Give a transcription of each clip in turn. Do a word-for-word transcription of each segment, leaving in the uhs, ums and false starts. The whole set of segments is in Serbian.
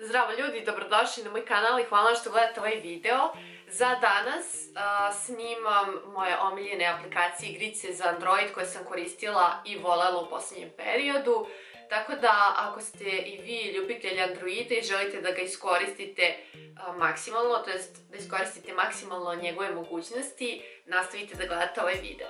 Zdravo ljudi, dobrodošli na moj kanal i hvala što gledate ovaj video. Za danas uh, snimam moje omiljene aplikacije i igrice za Android koje sam koristila i volela u posljednjem periodu. Tako da ako ste i vi ljubitelji Androida i želite da ga iskoristite uh, maksimalno, to jest da iskoristite maksimalno njegove mogućnosti, nastavite da gledate ovaj video.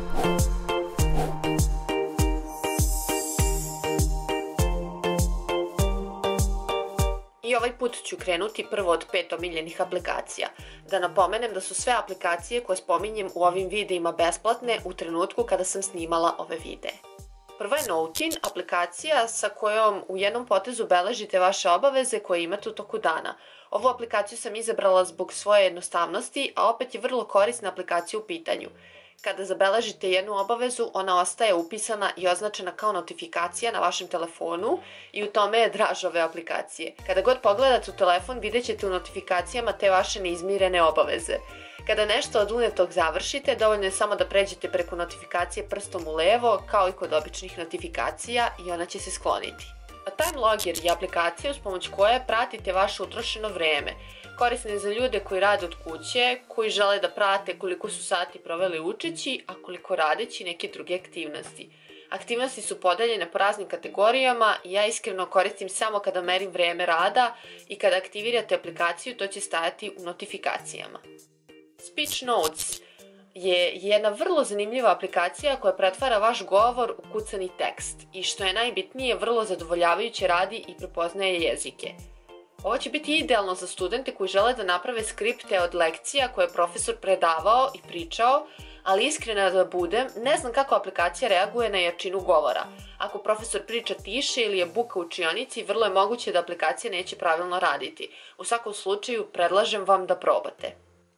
I ovaj put ću krenuti prvo od pet omiljenih aplikacija. Da napomenem da su sve aplikacije koje spominjem u ovim videima besplatne u trenutku kada sam snimala ove videe. Prva je Notin, aplikacija sa kojom u jednom potezu beležite vaše obaveze koje imate u toku dana. Ovu aplikaciju sam izabrala zbog svoje jednostavnosti, a opet je vrlo korisna aplikacija u pitanju. Kada zabeležite jednu obavezu, ona ostaje upisana i označena kao notifikacija na vašem telefonu i u tome je draž ove aplikacije. Kada god pogledate u telefon, vidjet ćete u notifikacijama te vaše neizmirene obaveze. Kada nešto od unetog završite, dovoljno je samo da pređete preko notifikacije prstom u levo, kao i kod običnih notifikacija, i ona će se skloniti. Time Logger je aplikacija uz pomoć koje pratite vaše utrošeno vreme. Korisna je za ljude koji rade od kuće, koji žele da prate koliko su sati proveli učeći, a koliko radeći neke druge aktivnosti. Aktivnosti su podeljene po raznim kategorijama i ja iskreno koristim samo kada merim vreme rada i kada aktivirate aplikaciju to će stajati u notifikacijama. Speech Notes je jedna vrlo zanimljiva aplikacija koja pretvara vaš govor u kucani tekst i što je najbitnije vrlo zadovoljavajuće radi i prepoznaje jezike. Ovo će biti idealno za studente koji žele da naprave skripte od lekcija koje je profesor predavao i pričao, ali iskreno da budem, ne znam kako aplikacija reaguje na jačinu govora. Ako profesor priča tiše ili je buka u učionici, vrlo je moguće da aplikacija neće pravilno raditi. U svakom slučaju, predlažem vam da probate.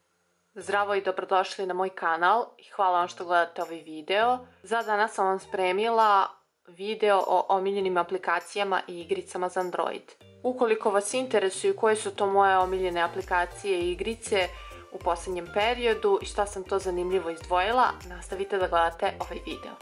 Zdravo i dobrodošli na moj kanal i hvala vam što gledate ovaj video. Za danas sam vam spremila video o omiljenim aplikacijama i igricama za Android. Ukoliko vas interesuju koje su to moje omiljene aplikacije i igrice u posljednjem periodu i šta sam to zanimljivo izdvojila, nastavite da gledate ovaj video.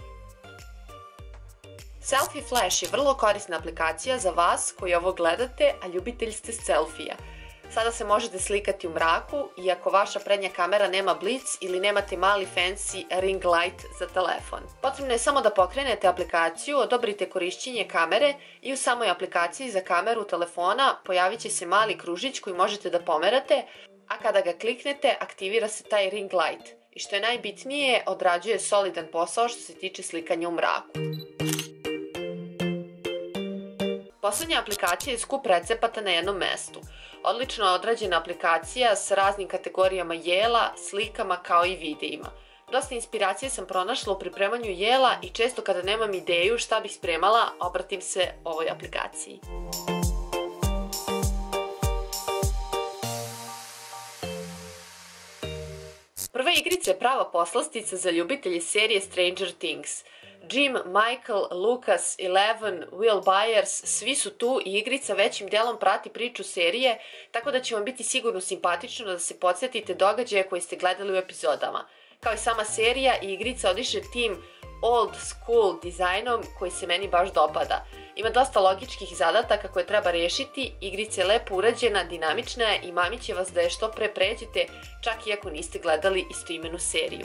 Selfie Flash je vrlo korisna aplikacija za vas koji ovo gledate, a ljubitelj ste selfija. Sada se možete slikati u mraku i ako vaša prednja kamera nema blic ili nemate mali fancy ring light za telefon. Potrebno je samo da pokrenete aplikaciju, odobrite korišćenje kamere i u samoj aplikaciji za kameru telefona pojavit će se mali kružić koji možete da pomerate, a kada ga kliknete aktivira se taj ring light i što je najbitnije odrađuje solidan posao što se tiče slikanja u mraku. Poslednja aplikacija je skup recepata na jednom mestu. Odlično je odrađena aplikacija sa raznim kategorijama jela, slikama kao i videima. Dosta inspiracije sam pronašla u pripremanju jela i često kada nemam ideju šta bih spremala, obratim se ovoj aplikaciji. Prva igrica je prava poslastica za ljubitelje serije Stranger Things. Jim, Michael, Lucas, Eleven, Will Byers, svi su tu i igrica većim delom prati priču serije, tako da će vam biti sigurno simpatično da se podsjetite događaja koje ste gledali u epizodama. Kao i sama serija, i igrica odiše tim old school dizajnom koji se meni baš dopada. Ima dosta logičkih zadataka koje treba rešiti, igrica je lepo urađena, dinamična je i mamit će vas da je što pre pređete, čak i ako niste gledali istoimenu seriju.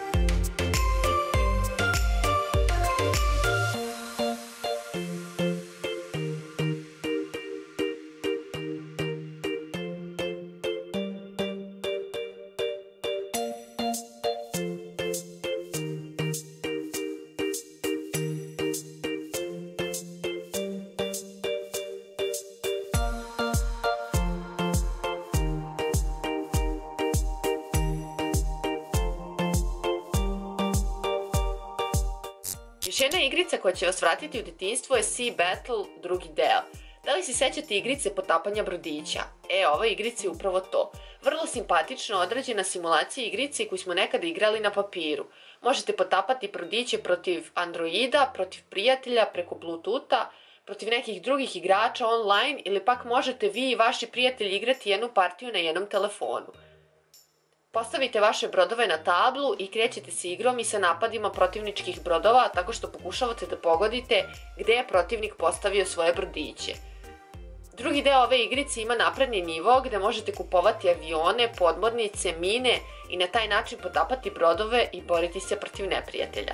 Još jedna igrica koja će vas vratiti u detinjstvo je Sea Battle drugi deo. Da li se sećate igrice potapanja brodića? E, ova igrica je upravo to. Vrlo simpatično odrađena simulacija igrice koju smo nekada igrali na papiru. Možete potapati brodiće protiv Androida, protiv prijatelja, preko Bluetootha, protiv nekih drugih igrača online ili pak možete vi i vaši prijatelji igrati jednu partiju na jednom telefonu. Postavite vaše brodove na tablu i krećete se igrom i sa napadima protivničkih brodova tako što pokušavate da pogodite gde je protivnik postavio svoje brodiće. Drugi deo ove igrice ima napredni nivo gde možete kupovati avione, podmornice, mine i na taj način potapati brodove i boriti se protiv neprijatelja.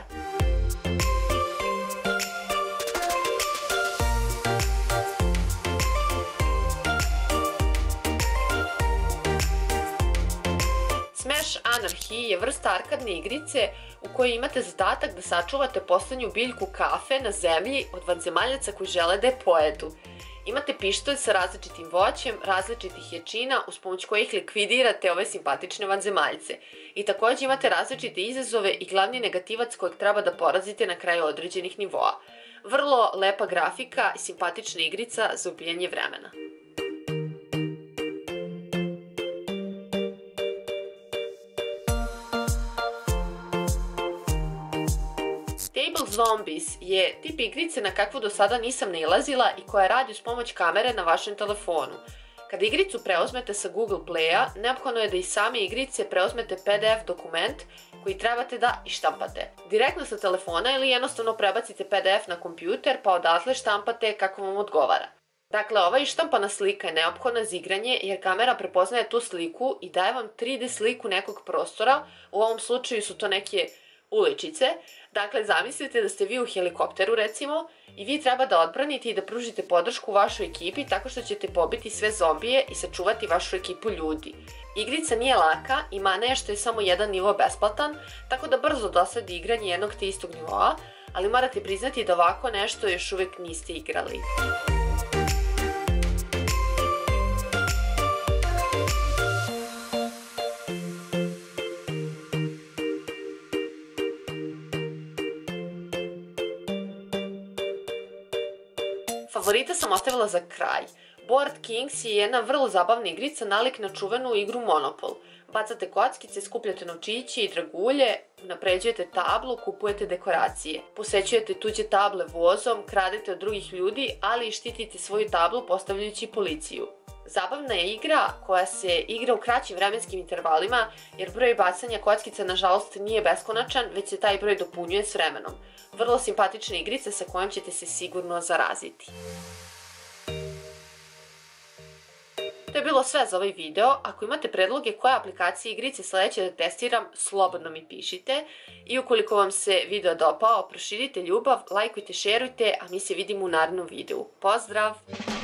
Smash Anarchy je vrsta arkadne igrice u kojoj imate zadatak da sačuvate poslednju biljku kafe na zemlji od vanzemaljaca koji žele da je pojedu. Imate pištolj sa različitim voćem, različitih jačina uz pomoć kojih likvidirate ove simpatične vanzemaljce. I takođe imate različite izazove i glavni negativac kojeg treba da porazite na kraju određenih nivoa. Vrlo lepa grafika i simpatična igrica za ubijanje vremena. Table Zombies je tip igrice na kakvu do sada nisam nailazila i koja radi uz pomoć kamere na vašem telefonu. Kada igricu preuzmete sa Google Playa, neophodno je da iz same igrice preuzmete P D F dokument koji trebate da ištampate. Direktno sa telefona ili jednostavno prebacite P D F na kompjuter pa odatle štampate kako vam odgovara. Dakle, ova ištampana slika je neophodna za igranje jer kamera prepoznaje tu sliku i daje vam tri D sliku nekog prostora, u ovom slučaju su to neke uličice. Dakle, zamislite da ste vi u helikopteru recimo i vi treba da odbranite i da pružite podršku vašoj ekipi tako što ćete pobiti sve zombije i sačuvati vašu ekipu ljudi. Igrica nije laka i mana je što je samo jedan nivo besplatan, tako da brzo dosadi igranje jednog te istog nivoa, ali morate priznati da ovako nešto još uvek niste igrali. Favorita sam ostavila za kraj. Board Kings je jedna vrlo zabavna igrica nalik na čuvenu igru Monopol. Bacate kockice, skupljate novčiće i dragulje, unapređujete tablu, kupujete dekoracije. Posećujete tuđe table vozom, kradete od drugih ljudi, ali i štitite svoju tablu postavljajući policiju. Zabavna je igra koja se igra u kraćim vremenskim intervalima jer broj bacanja kockica nažalost nije beskonačan, već se taj broj dopunjuje s vremenom. Vrlo simpatična igrica sa kojom ćete se sigurno zaraziti. To je bilo sve za ovaj video. Ako imate predloge koje aplikacije igrice sledeće da testiram, slobodno mi pišite. I ukoliko vam se video dopao, proširite ljubav, lajkujte, šerujte, a mi se vidimo u narednom videu. Pozdrav!